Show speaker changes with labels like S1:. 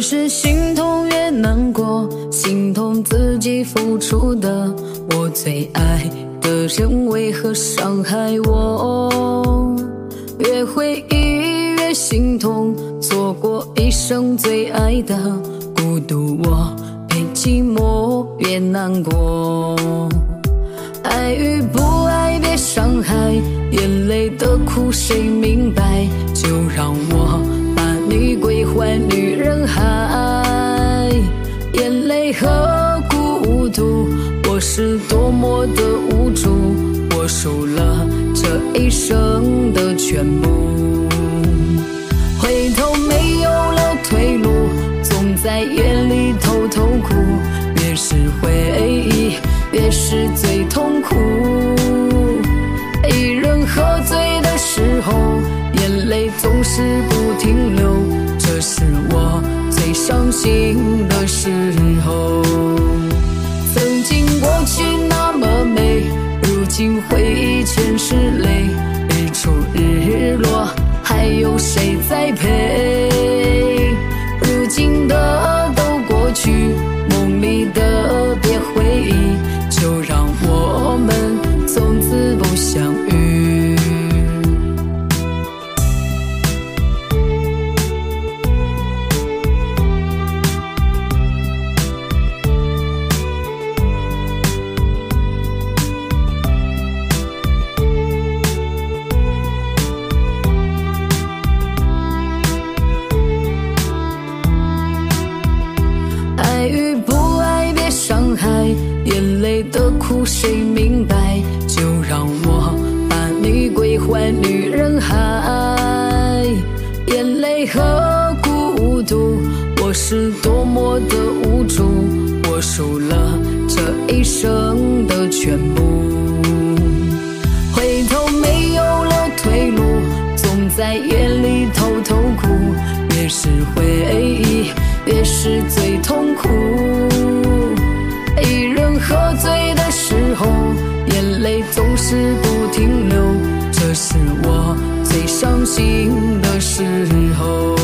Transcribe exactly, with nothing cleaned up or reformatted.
S1: 是心痛越难过，心痛自己付出的。我最爱的人为何伤害我？越回忆越心痛，错过一生最爱的，孤独我陪寂寞越难过。爱与不爱别伤害，眼泪的苦谁明白？就让我把你归还女人海。眼泪和孤独，我是多么的无助，我输了这一生的全部。回头没有了退路，总在夜里偷偷哭，越是回忆越是最痛苦。一人喝醉的时候，眼泪总是不停留，这是我最伤心的时候。曾经过去那么美，如今回忆全是泪，日出日落还有谁在陪？如今的都过去，梦里的别回忆，就让我们从此不相遇。爱与不爱别伤害，眼泪的苦谁明白？就让我把你归还女人海。眼泪和孤独，我是多么的无助，我输了这一生的全部。回头没有了退路，总在夜里偷偷哭，越是回忆越是最痛苦。一人喝醉的时候，眼泪总是不停留，这是我最伤心的时候。